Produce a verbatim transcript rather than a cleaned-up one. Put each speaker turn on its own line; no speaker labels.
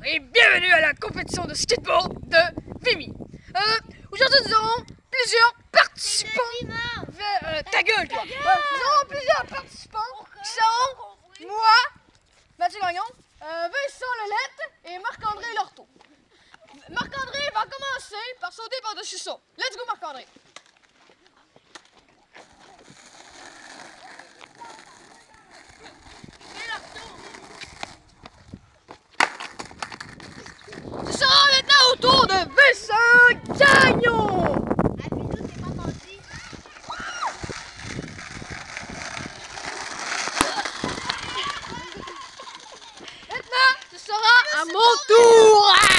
et bienvenue à la compétition de skateboard de Vimy. Euh, Aujourd'hui nous aurons plusieurs participants vers, euh, ta gueule toi. Euh, nous aurons plusieurs participants qui sont moi, Mathieu Gagnon, euh, Vincent Lelette et Marc-André Lorteau. Marc-André va commencer par sauter par-dessus ça. Let's go Marc-André. Ce sera maintenant au tour de Vincent Gagnon. Maintenant, ce sera à mon tour.